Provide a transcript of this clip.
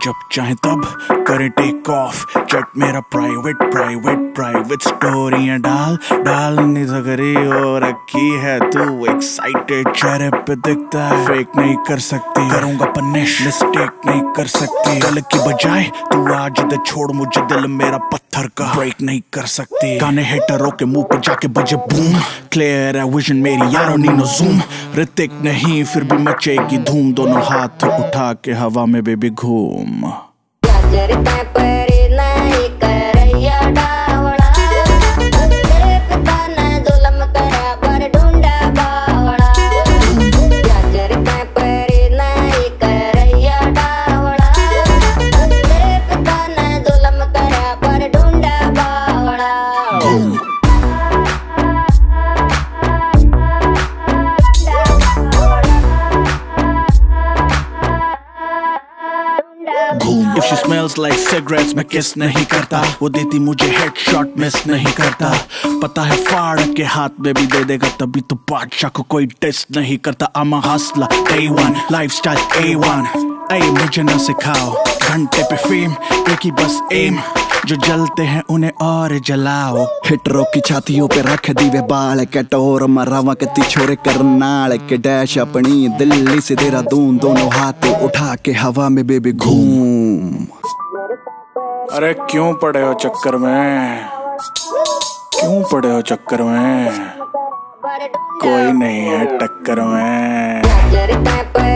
जब चाहे तब करे टेक ऑफ। चट मेरा प्राइवेट प्राइवेट प्राइवेट स्टोरियां डाल डाल नहीं सकरी हो रखी है तू एक्साइटेड चेहरे पे दिखता है। फेक नहीं कर सकती करूंगा पनिश मिस्टेक नहीं कर सकती। कल की बजाय तू आज दे छोड़ मुझे दिल मेरा पत्थर का ब्रेक नहीं कर सकती। गाने हेटरों के मुंह पे जाके बजे बूम क्लियर है विजन मेरी यारों नी नो जूम। ऋतिक नहीं फिर भी मचेगी धूम दोनों हाथ उठा के हवा में बेबी घूम। If she smells like cigarettes मैं किस नहीं करता। वो देती मुझे हेडशॉट मिस नहीं करता। पता है फाड़ के हाथ में भी दे देगा तभी तो बादशाह को कोई डिस नहीं करता। I'm a hustler day one lifestyle A1। ऐ मुझे न सिखाओ घंटे पे फेम एक ही बस एम जो जलते हैं उन्हें और जलाओ। हिटरों की छातियों पे रख दीवे बाल के टोर मरावा कती छोरे करनाल के डैश अपनी दिल्ली से देहरादून दोनों हाथ उठा के हवा में बेबी घूम। अरे क्यों पड़े हो चक्कर में क्यों पड़े हो चक्कर में कोई नहीं है टक्कर में।